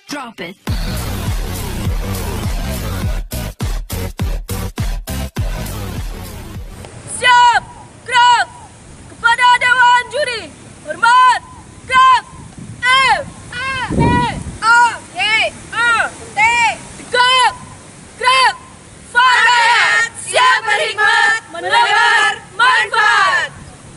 Drop it. Siap, gerak. Kepada Dewan Juri, hormat, gerak. F, A, E, A, G, A, T, tegak, gerak. Fatayat, siap berhikmat, menebar manfaat.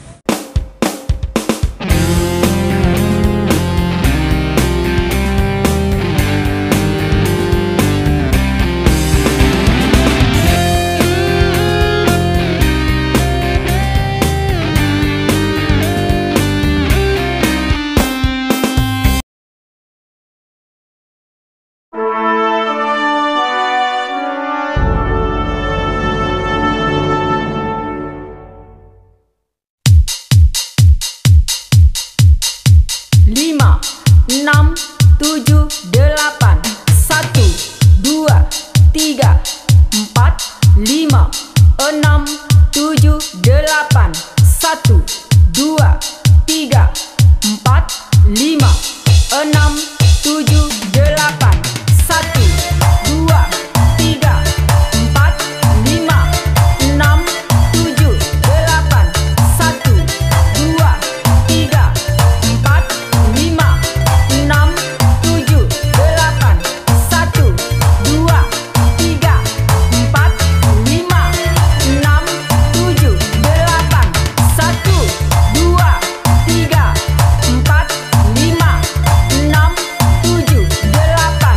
Lima, enam, tujuh, delapan, satu, dua, tiga, empat, lima, enam, tujuh, delapan, satu, dua, tiga, empat, lima, enam, tujuh, delapan, satu, dua, tiga, empat, lima, enam, tujuh, delapan, satu, dua, tiga, empat, lima, enam, tujuh, delapan, satu, dua, tiga, empat, lima, enam, tujuh, delapan, satu, dua, tiga, empat, lima, enam, tujuh, delapan,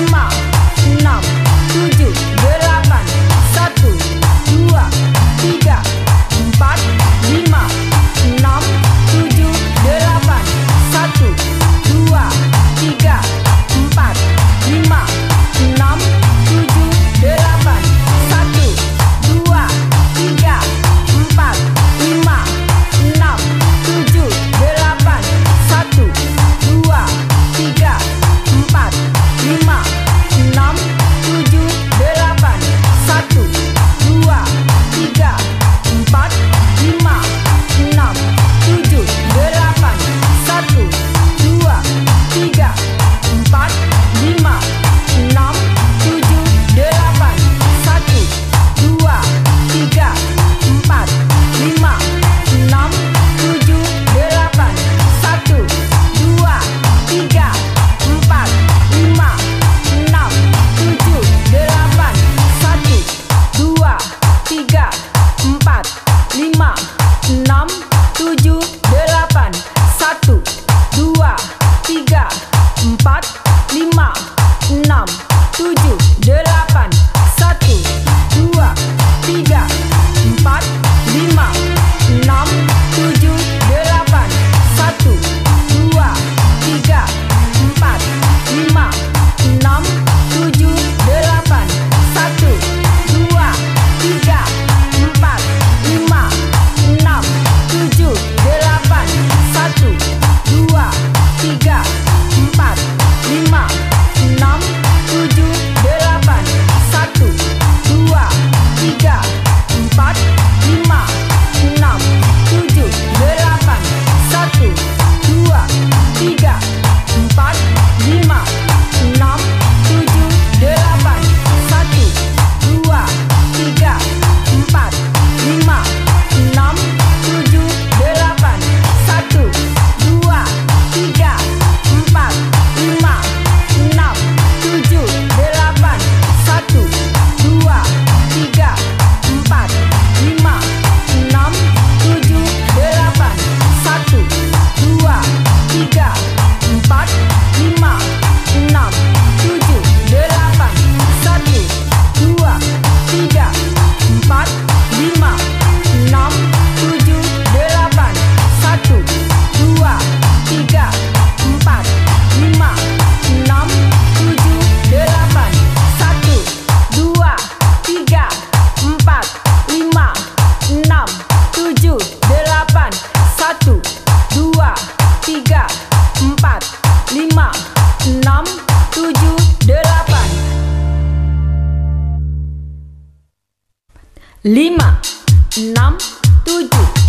4, 5, 6, 7, 8. 1, 2, 3, 4, 5, 6, 7, 8. 1, 2, 3, 4, 5, 6, 7, 8. 1, 2, 3, 4, 5, 6, 7, 8. 1, 2, 3, 4, 5, 6, 7, 8. 1, 2, 3, 4, 5, 6, 7, 8. 1, 2, 3, 4, 5, 6, 7, 8. 1, 2, 3, 4, 5, 6, 7, 8. 1, 2, 3, 4, 5, 6, 7, 8. 1, 2, 3, 4, 5, 6, 7, 8. 1, 2, 3, 4, 5, 6, 7, 8. 1, 2, 3, 4, 5, 6, 7, 8. 1, 2, 3, 4, 5, 6, 7, 8. 1, 2, 3, 4, 5, 6, 7, 8. 1, 2, 3, 4, 5, 6, 7, 8. 5, 6, 7,